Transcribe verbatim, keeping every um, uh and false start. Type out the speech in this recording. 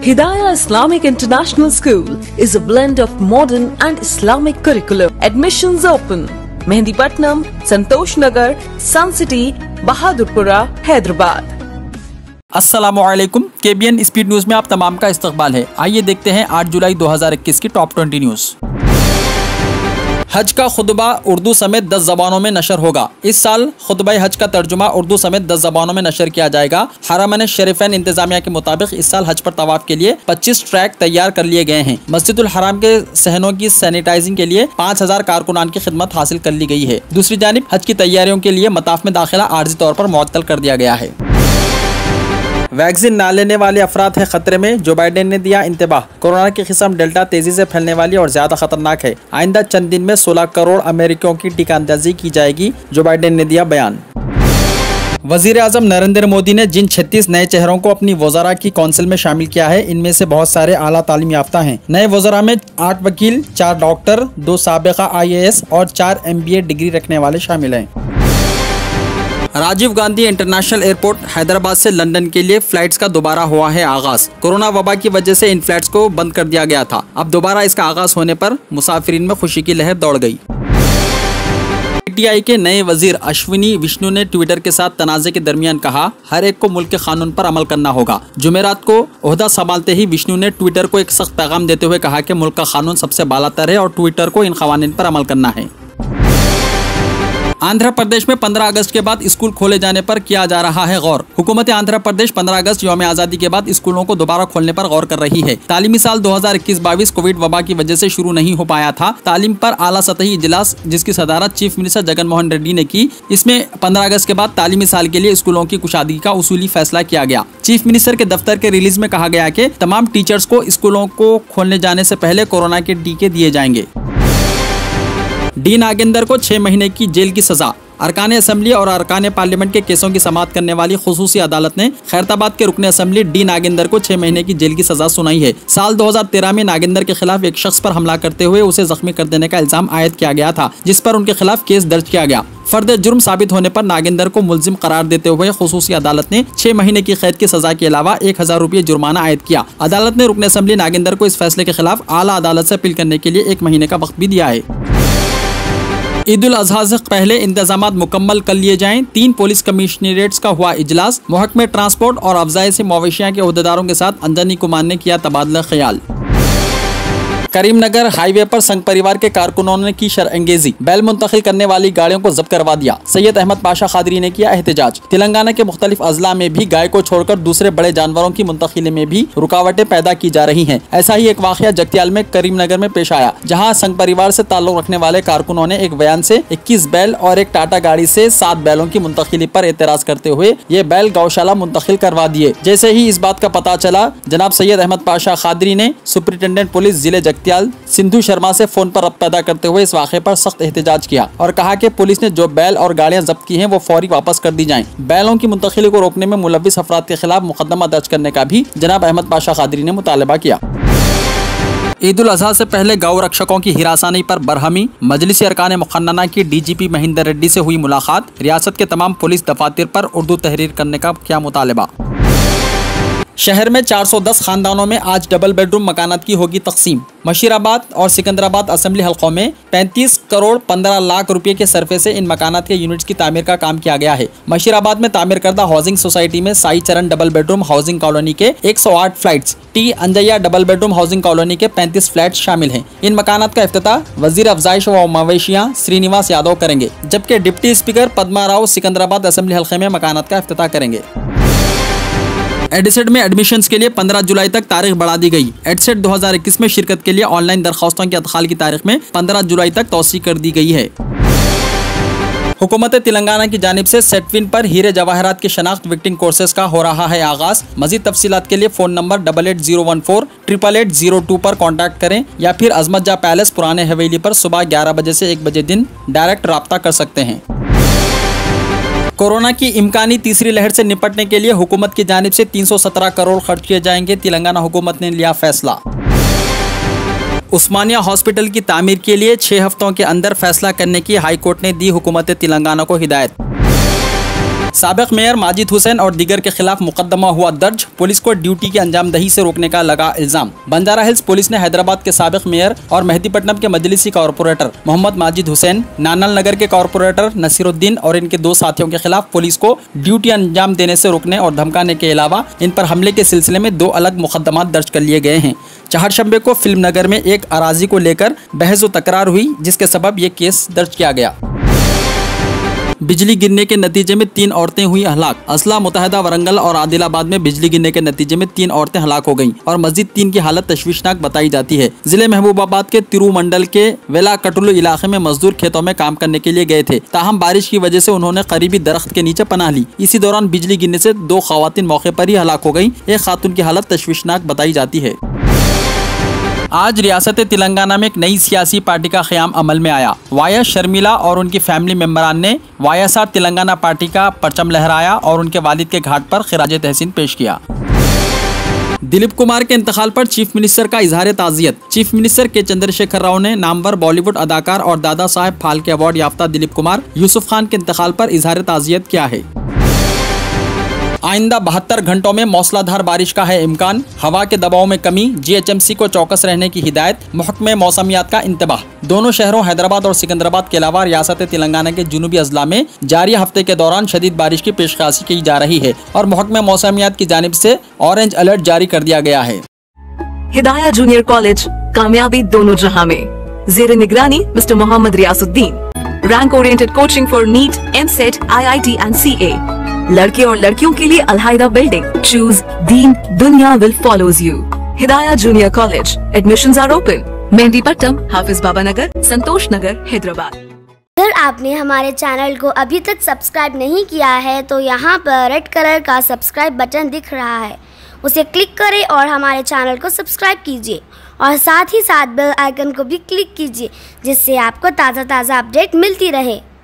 Hidayah Islamic International School is a blend of modern and Islamic curriculum. Admissions open. Mehndipatnam, Santosh Nagar, Sun City, Bahadurpura, Hyderabad. अस्सलामुअलैकुम, KBN speed news में आप तमाम का इस्तकबाल है। आइए देखते हैं आठ जुलाई दो हज़ार इक्कीस की टॉप ट्वेंटी न्यूज। हज का खुतबा उर्दू समेत दस जबानों में नशर होगा। इस साल खुतबा हज का तर्जुमा उर्दू समेत दस जबानों में नशर किया जाएगा। हरमैन शरीफैन इंतजामिया के मुताबिक इस साल हज पर तवाफ के लिए पच्चीस ट्रैक तैयार कर लिए गए हैं। मस्जिदुल हराम के सहनों की सैनिटाइजिंग के लिए पाँच हजार कारकुनान की खिदमत हासिल कर ली गई है। दूसरी जानिब हज की तैयारियों के लिए मताफ में दाखिला आर्जी तौर पर मुअत्तल कर दिया गया है। वैक्सीन ना लेने वाले अफराद है खतरे में, जो बाइडेन ने दिया इंतबाह। कोरोना की किस्म डेल्टा तेजी से फैलने वाली और ज्यादा खतरनाक है। आइंदा चंद दिन में सोलह करोड़ अमेरिकियों की टीकांदाजी की जाएगी, जो बाइडेन ने दिया बयान। वजीर आजम नरेंद्र मोदी ने जिन छत्तीस नए चेहरों को अपनी वज़ारा की कौंसिल में शामिल किया है, इनमें से बहुत सारे आला तालीम याफ्ता हैं। नए वज़ारा में आठ वकील, चार डॉक्टर, दो साबिका आई ए एस और चार एम बी ए डिग्री रखने वाले शामिल हैं। राजीव गांधी इंटरनेशनल एयरपोर्ट हैदराबाद से लंदन के लिए फ्लाइट्स का दोबारा हुआ है आगाज। कोरोना वबा की वजह से इन फ्लाइट्स को बंद कर दिया गया था। अब दोबारा इसका आगाज होने पर मुसाफिरीन में खुशी की लहर दौड़ गई। पीटीआई के नए वजीर अश्विनी विष्णु ने ट्विटर के साथ तनाज़े के दरमियान कहा, हर एक को मुल्क के कानून पर अमल करना होगा। जुमेरात को ओहदा संभालते ही विष्णु ने ट्विटर को एक सख्त पैगाम देते हुए कहा कि मुल्क का कानून सबसे बालातर है और ट्विटर को इन कवानीन पर अमल करना है। आंध्र प्रदेश में पंद्रह अगस्त के बाद स्कूल खोले जाने पर किया जा रहा है गौर। हुकूमत आंध्र प्रदेश पंद्रह अगस्त यौम आज़ादी के बाद स्कूलों को दोबारा खोलने पर गौर कर रही है। तालीमी साल दो हज़ार इक्कीस बाईस कोविड वबा की वजह से शुरू नहीं हो पाया था। तालीम पर आला सतही इजलास, जिसकी सदारत चीफ मिनिस्टर जगन मोहन रेड्डी ने की, इसमें पंद्रह अगस्त के बाद तालीमी साल के लिए स्कूलों की कुशादगी का उसूली फैसला किया गया। चीफ मिनिस्टर के दफ्तर के रिलीज में कहा गया कि तमाम टीचर्स को स्कूलों को खोलने जाने से पहले कोरोना के टीके दिए जाएंगे। डी नागेंद्र को छह महीने की जेल की सजा। अरकान असम्बली और अरकान पार्लियामेंट के केसों की समाअत करने वाली खुसूसी अदालत ने खैरताबाद के रुकने असम्बली डी नागेंद्र को छह महीने की जेल की सजा सुनाई है। साल दो हज़ार तेरह में नागेंद्र के खिलाफ एक शख्स पर हमला करते हुए उसे जख्मी कर देने का इल्जाम आयद किया गया था, जिस पर उनके खिलाफ केस दर्ज किया गया। फर्द जुर्म साबित होने पर नागेंद्र को मुल्जिम करार देते हुए खुसूसी अदालत ने छह महीने की कैद की सजा के अलावा एक हजार रूपये जुर्माना आयद किया। अदालत ने रुकने असम्बली नागेंद्र को इस फैसले के खिलाफ आला अदालत से अपील करने के लिए एक महीने का वक्त भी दिया है। ईद उल अजहा से पहले इंतजामात मुकम्मल कर लिए जाएं। तीन पुलिस कमिश्नरेट्स का हुआ इजलास। महकमे ट्रांसपोर्ट और अफजाई से मवेशियां के ओहदेदारों के साथ अंजनी कुमार ने किया तबादला ख्याल। करीमनगर हाईवे पर संघ परिवार के कारकुनों ने की शरअंगेजी। बैल मुंतकिल करने वाली गाड़ियों को जब्त करवा दिया। सैयद अहमद पाशा खादरी ने किया एहतजाज। तेलंगाना के मुख्तलिफ अजला में भी गाय को छोड़कर दूसरे बड़े जानवरों की मुंतकिली में भी रुकावटें पैदा की जा रही हैं। ऐसा ही एक वाकया जगतियाल में करीमनगर में पेश आया, जहां संघ परिवार से ताल्लुक रखने वाले कारकुनों ने एक बयान से इक्कीस बैल और एक टाटा गाड़ी से सात बैलों की मुंतकिली पर एतराज करते हुए ये बैल गौशाला मुंतकिल करवा दिए। जैसे ही इस बात का पता चला, जनाब सैयद अहमद पाशा खादरी ने सुपरिटेंडेंट पुलिस जिले जगतियाल सिंधु शर्मा से फोन पर रब्त पैदा करते हुए इस वाक़े पर सख्त एहतजाज किया और कहा कि पुलिस ने जो बैल और गाड़ियां जब्त की हैं वो फौरी वापस कर दी जाएं। बैलों की मुंतकिली को रोकने में मुलव्विस अफराद के खिलाफ मुकदमा दर्ज करने का भी जनाब अहमद पाशा खादरी ने मुतालबा किया। ईद उल अजहा से पहले गौ रक्षकों की हिरासानी पर बरहमी। मजलिस अरकान मुखन्नना की D G P Mahendra Reddy से हुई मुलाकात। रियासत के तमाम पुलिस दफातर पर उर्दू तहरीर करने का क्या मुतालबा। शहर में चार सौ दस खानदानों में आज डबल बेडरूम मकानात की होगी तकसीम। मशीराबाद और सिकंदराबाद असेंबली हल्कों में पैंतीस करोड़ पंद्रह लाख रुपए के सरफे से इन मकानात के यूनिट्स की तामीर का काम किया गया है। मशीराबाद में तामीर करदा हाउसिंग सोसाइटी में साई चरण डबल बेडरूम हाउसिंग कॉलोनी के एक सौ आठ flats, T Anjaiah double bedroom housing colony के पैंतीस फ्लैट शामिल हैं। इन मकानात का इफ्तिताह वजीर अफजाइश व मवेशियां श्रीनिवास यादव करेंगे, जबकि deputy speaker Padma Rao Secunderabad assembly हल्के में मकानात का इफ्तिताह करेंगे। एडसेट में एडमिशन्स के लिए पंद्रह जुलाई तक तारीख बढ़ा दी गई। एडसेट दो हज़ार इक्कीस में शिरकत के लिए ऑनलाइन दरखास्तों के अदखाल की तारीख में पंद्रह जुलाई तक तौसी कर दी गई है। हुकूमत तेलंगाना की जानिब से सेटविन पर हीरे जवाहरात की शनाख्त विक्टिंग कोर्सेज का हो रहा है आगाज। मजीद तफसीलात के लिए phone number double eight zero one four triple eight zero two पर कॉन्टैक्ट करें या फिर अजमत जा पैलेस पुराने हवेली पर सुबह ग्यारह बजे से एक बजे दिन डायरेक्ट राब्ता कर सकते हैं। कोरोना की इम्कानी तीसरी लहर से निपटने के लिए हुकूमत की जानिब से तीन सौ सत्रह करोड़ खर्च किए जाएंगे। तेलंगाना हुकूमत ने लिया फैसला। उस्मानिया हॉस्पिटल की तामीर के लिए छह हफ्तों के अंदर फैसला करने की हाई कोर्ट ने दी हुकूमत तेलंगाना को हिदायत। साबिक मेयर माजिद हुसैन और दीगर के खिलाफ मुकदमा हुआ दर्ज, पुलिस को ड्यूटी की अंजामदही से रोकने का लगा इल्जाम। बंजारा हिल्स पुलिस ने हैदराबाद के साबिक मेयर और मेहदीपट्टनम के मजलिसी कॉर्पोरेटर मोहम्मद माजिद हुसैन, नानल नगर के कॉर्पोरेटर नसीरुद्दीन और इनके दो साथियों के खिलाफ पुलिस को ड्यूटी अंजाम देने से रोकने और धमकाने के अलावा इन पर हमले के सिलसिले में दो अलग मुकदमा दर्ज कर लिए गए हैं। चारशंबे को फिल्म नगर में एक अराजी को लेकर बहस व तकरार हुई, जिसके सबब ये केस दर्ज किया गया। बिजली गिरने के नतीजे में तीन औरतें हुई हलाक। असला मुतहदा वरंगल और आदिलाबाद में बिजली गिरने के नतीजे में तीन औरतें हलाक हो गईं और मजीद तीन की हालत तशवीशनाक बताई जाती है। जिले महबूबाबाद के तिरुमंडल के वेलाकटुलु इलाके में मजदूर खेतों में काम करने के लिए गए थे, ताहम बारिश की वजह से उन्होंने करीबी दरख्त के नीचे पनाह ली। इसी दौरान बिजली गिरने से दो खवातीन मौके पर ही हलाक हो गयी। एक खातून की हालत तशवीशनाक बताई जाती है। आज रियासत तेलंगाना में एक नई सियासी पार्टी का क़याम अमल में आया। वाया शर्मिला और उनकी फैमिली मेंबरान ने वाईएसआर तेलंगाना पार्टी का परचम लहराया और उनके वालिद के घाट पर खिराजे तहसीन पेश किया। दिलीप कुमार के इंतकाल पर चीफ मिनिस्टर का इजहार ताज़ियत। चीफ मिनिस्टर के चंद्रशेखर राव ने नामवर बॉलीवुड अदाकार और दादा साहेब फाल्के अवार्ड याफ्ता दिलीप कुमार यूसुफ खान के इंतकाल पर इजहार ताज़ियत किया है। आइंदा बहत्तर घंटों में मौसलाधार बारिश का है इम्कान। हवा के दबाव में कमी, जीएचएमसी को चौकस रहने की हिदायत, महकमे मौसमियात का इंतबाह। दोनों शहरों हैदराबाद और सिकंदराबाद के अलावा रियासत तेलंगाना के जुनूबी अजला में जारी हफ्ते के दौरान शदीद बारिश की पेशकशी की जा रही है और महकमे मौसमियात की जानिब से ऑरेंज अलर्ट जारी कर दिया गया है। हिदाया जूनियर कॉलेज, कामयाबी दोनों जहां में। जेर निगरानी mister Mohammed Riyasuddin. Rank oriented coaching for NEET, EAMCET, IIT and CA. लड़के और लड़कियों के लिए अलहायदा बिल्डिंग। चूज दीन, दुनिया will follows you. Hidaya junior college, admissions are open. Mehdipatnam, Hafiz Baba Nagar, Santosh Nagar, Hyderabad. अगर आपने हमारे चैनल को अभी तक सब्सक्राइब नहीं किया है तो यहाँ पर रेड कलर का सब्सक्राइब बटन दिख रहा है, उसे क्लिक करें और हमारे चैनल को सब्सक्राइब कीजिए और साथ ही साथ बेल आइकन को भी क्लिक कीजिए, जिससे आपको ताज़ा ताज़ा अपडेट मिलती रहे।